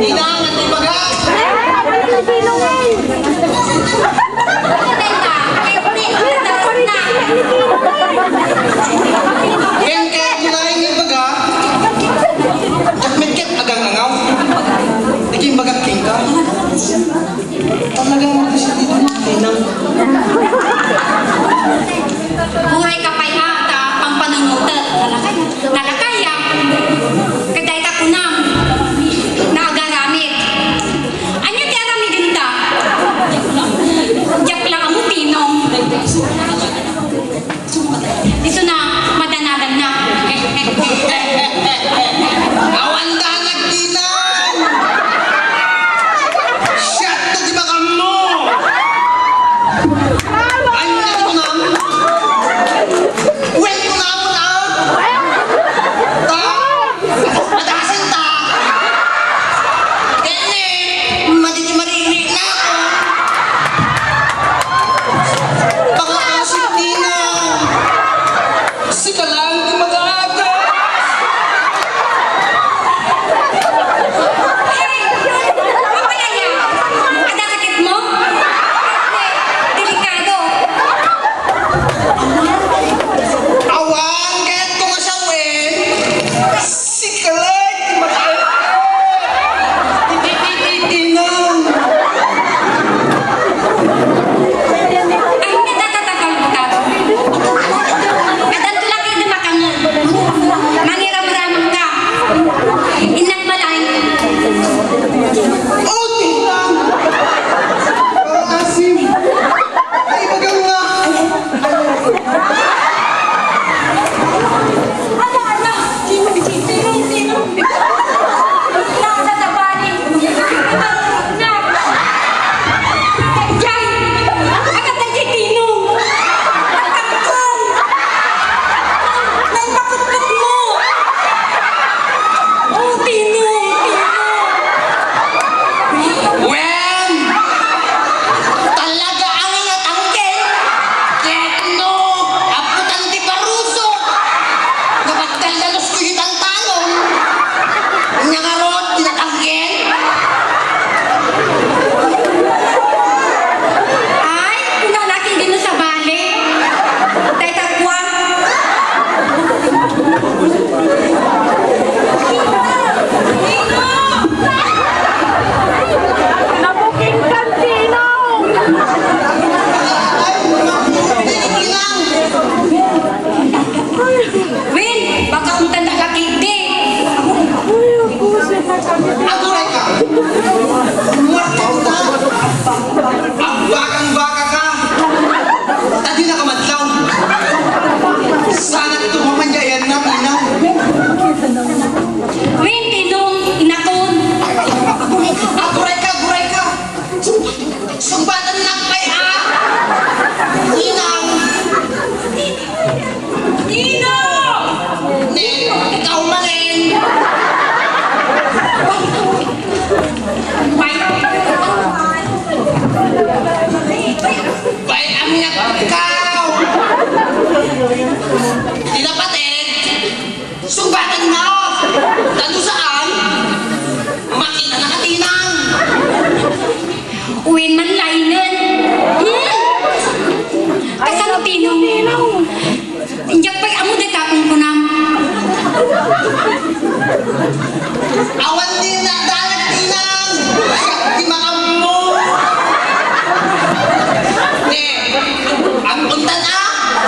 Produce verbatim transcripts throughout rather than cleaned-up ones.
Tinangan na yung baga! Kengkek mo na rin yung baga. At may kek agang angaw. Naging baga kengka. Talagang mga siya dito na kinang. Buhay ka pa'y ata ang panunutot. Nalakaya. Kaday ka kunang. Naagaramit. Anya ti aramid din ta? Diyak lang ang tinong. Dito na, madanagan na. Awan da nagtinang! Shut to di bakam mo! Ay, ito na! Wait mo na mo na! Ta! Madasin ta! Kene! Maditi mariri na ako! Baka asik tinang! Sika lang di mag-aaga! Hey! Papaya niya! Ada sakit mo? Delikado. Awan, kahit ko masawin, si Kalay, di mag-aaga! Tititinang! Ay, natatatakal ka. Kadan tulaki na makang mangiram-ramang ka. Inang malay. Oh, tinang! Parang asim! Ay, bagang nga! Ala, ala! Sino? Sino? Sino? Nasa tabani. Na! Jay! Agad na jay tinong! Nagkakam! Nagpakutput mo! Oh, tinong! Tinong! Wen! Talaga ang inatangkin! Tekno! Aputan di paruso! Napagdaldalos ko hitang talong! Nangarot, tinatangkin! Ay, kung lalaki din sa bali. Tay takwa. Nabuking kantino! Tinang! Win, baka kung tanda ka kiti. Aguray ka! Muerto na! Ang bakang-baka ka! Tadi na kamadlaw! Sana ito mamanyayan na, Tinang! Win, tinong, inakon. Aguray ka! Aguray ka! Sumbatan lang kay ha! Tinang! Tino! Ne, ikaw malin! Bay. Bay, ang nagkaw! Tinapatid! Sumbatan na! Tado saan? Makita na ka, Tinang! Win man lainan. Hmm? Kasano tinong? Injak pa'y amo de kapong kunam. Awan din na dalat, Tinang! Di makam mo! Ne, ang untan na!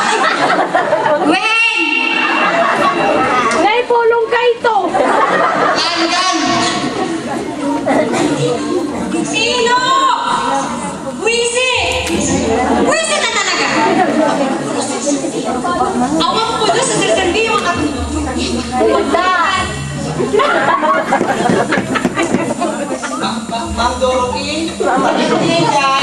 Wen! Nay, pulong ka ito! Langan! Sino? Wisi! Wisi na talaga! Awang po doon sa sirserbi yung mga Pumunta! Ma'am Dorothy? Hindi yan!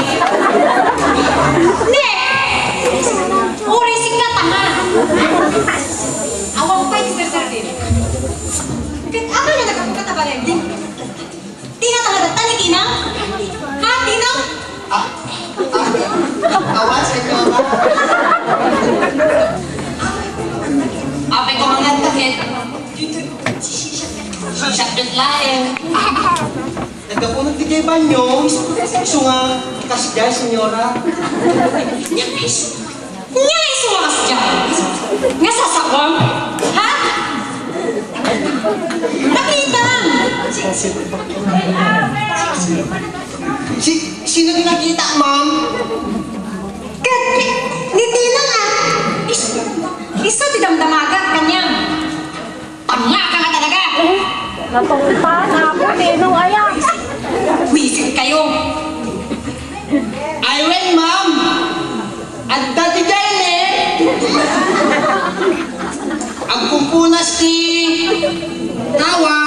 Ne! Uri sikat ha! Awang pa yung sirserbi. Apa na nagkakatabalan? Tina talaga, taligina? Ha, Tina? Ah, ah, awan sa inyo, ama. Ape ko mga takit. Sisyak lain. Nagkapunag di kay banyo. Iso nga, kasjay, senyora. Nyais! Nyais sumakas dyan! Nga sasawang! Ha? Nakita lang! Si, sino nakita, ma'am? Kat, ngiti lang ah! Is, isa didamdamaga kanya. Tanga ka nga talaga! Natumpa na ako, tinong ayak. Wisit kayo! I went, ma'am. At dati dyan eh. Ang kumpunas ni Tawa.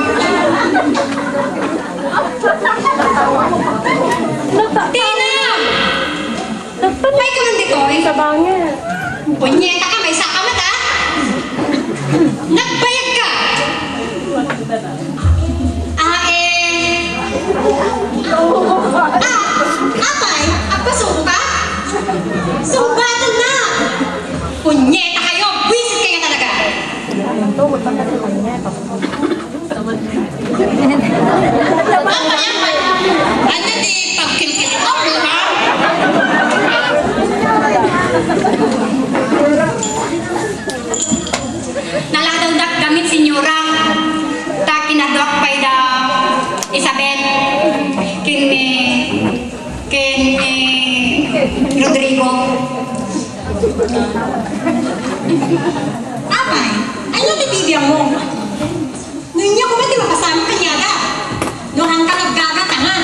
Tina! May ka man dito eh! Sa bangin. Punyeta ka, may sakamat ah! Nagbayag ka! Ah eh... Ah! Apay! Apa suko ka? Sugatan na! Punyeta kayo! Wisit kayo talaga! Apay! Apay! Ano di pagkilkil ko, ha? Naladawdak gamit senyora ta kinadwak pay da Isabel kin ni kin ni Rodrigo. Apay, ano tibibiyang mo? Nunya ko ba di mapasama kanya da? Nuhang ka naggaga tanga.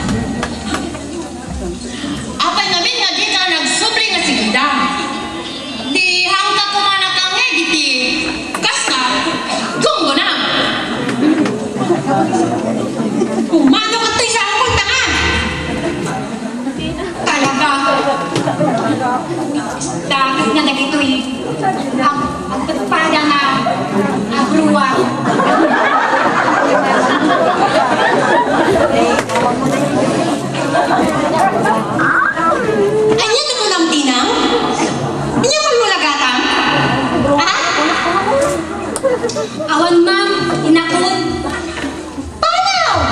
Apay namin nga di ka nagsubli nga sigida. Di hangka kumana kang ngegiti. Kasta, gunggo na. Kumano ka ito isa akong tanga. Talaga. Dahil nga nagito'y ang pagpada nga agruwa.